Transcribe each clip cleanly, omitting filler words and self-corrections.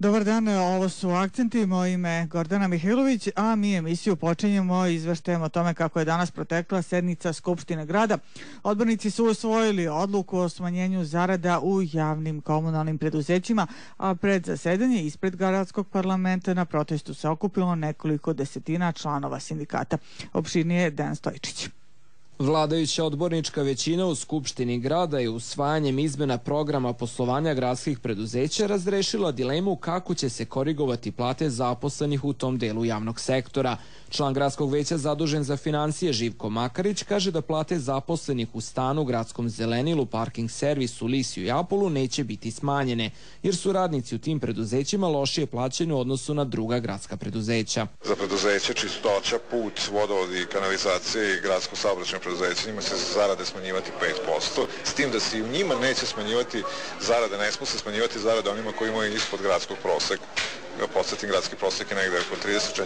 Dobar dan, ovo su Akcenti, moje ime je Gordana Mihajlović, a mi emisiju počinjemo izveštajem o tome kako je danas protekla sednica Skupštine grada. Odbornici su usvojili odluku o smanjenju zarada u javnim komunalnim preduzećima, a pred zasedanje ispred gradskog parlamenta na protestu se okupilo nekoliko desetina članova sindikata. Opširnije Dejan Stojičić. Vladajuća odbornička većina u Skupštini grada je usvajanjem izmena programa poslovanja gradskih preduzeća razrešila dilemu kako će se korigovati plate zaposlenih u tom delu javnog sektora. Član gradskog veća zadužen za financije Živko Makarić kaže da plate zaposlenih u stanu, gradskom zelenilu, parking servisu, Lisiju i Apolu neće biti smanjene, jer su radnici u tim preduzećima lošije plaćeni u odnosu na druga gradska preduzeća. Za preduzeće čistoća, put, vodovod i kanalizacije i gradsko saobraćajno preduzeće njima se zarade smanjivati 5%, s tim da se i u njima neće smanjivati zarade, ne smije se smanjivati zarade onima koji imaju ispod gradskog proseka. Podsjetim, gradski prosek je negde oko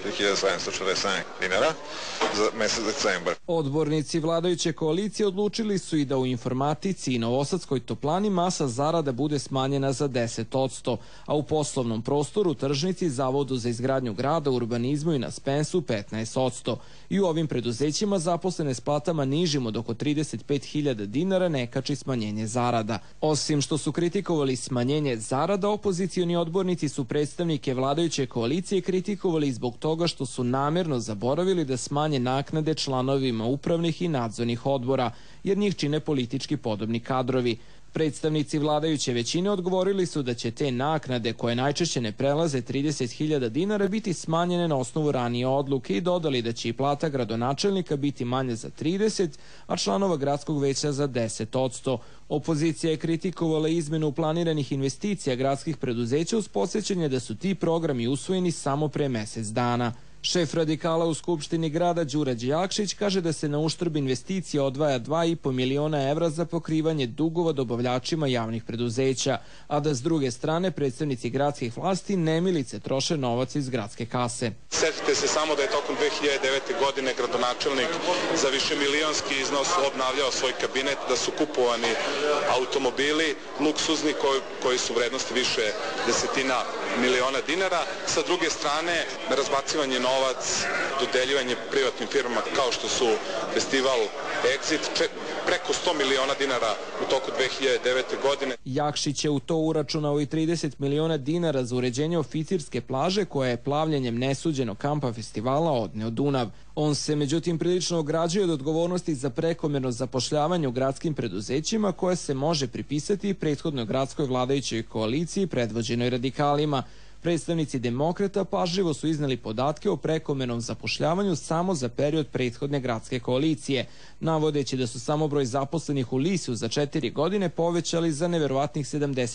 34.747 dinara za mesec decembar. Odbornici vladajuće koalicije odlučili su i da u informatici i Novosadskoj toplani masa zarada bude smanjena za 10%, a u poslovnom prostoru, tržnici, Zavodu za izgradnju grada, urbanizmu i na Spensu 15%. I u ovim preduzećima zaposlene s platama nižim od oko 35.000 dinara ne kači smanjenje zarada. Osim što su kritikovali smanjenje zarada, opozicioni odbornici su predstavnike vladajuće koalicije kritikovali zbog toga što su namerno zaboravili da smanje naknade članovima upravnih i nadzornih odbora, jer njih čine politički podobni kadrovi. Predstavnici vladajuće većine odgovorili su da će te naknade, koje najčešće ne prelaze 30.000 dinara, biti smanjene na osnovu ranije odluke i dodali da će i plata gradonačelnika biti manja za 30, a članova gradskog veća za 10%. Opozicija je kritikovala izmenu planiranih investicija gradskih preduzeća uz podsjećanje da su ti programi usvojeni samo pre mesec dana. Šef radikala u Skupštini grada Đura Đejakšić kaže da se na uštrb investicija odvaja 2,5 miliona evra za pokrivanje dugova dobavljačima javnih preduzeća, a da s druge strane predstavnici gradskih vlasti nemilice troše novac iz gradske kase. Setite se samo da je tokom 2009. godine gradonačelnik za višemilionski iznos obnavljao svoj kabinet, da su kupovani automobili luksuzni koji su vrednosti više desetina miliona dinara. Sa druge strane, razbacivanje novac, dodeljivanje privatnim firmama kao što su festival Exit, preko 100 miliona dinara u toku 2009. godine. Jakšić je u to uračunao i 30 miliona dinara za uređenje oficirske plaže koja je plavljenjem nesuđenog kampa festivala odneo Dunav. On se međutim prilično ograđuje od odgovornosti za prekomerno zapošljavanje u gradskim preduzećima koje se može pripisati prethodnoj gradskoj vladajućoj koaliciji predvođenoj radikalima. Predstavnici demokrata pažljivo su izneli podatke o prekomernom zapošljavanju samo za period prethodne gradske koalicije, navodeći da su samo broj zaposlenih u Lisiju za 4 godine povećali za neverovatnih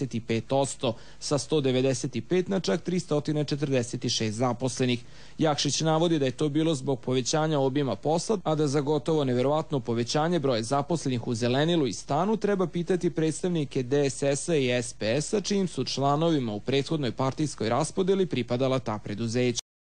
75%, sa 195 na čak 346 zaposlenih. Jakšić navodi da je to bilo zbog povećanja obima posla, a da za gotovo neverovatno povećanje broja zaposlenih u Zelenilu i stanu treba pitati predstavnike DSS-a i SPS-a, čijim su članovima u prethodnoj partijskoj raspodeli pripadala ta preduzeća.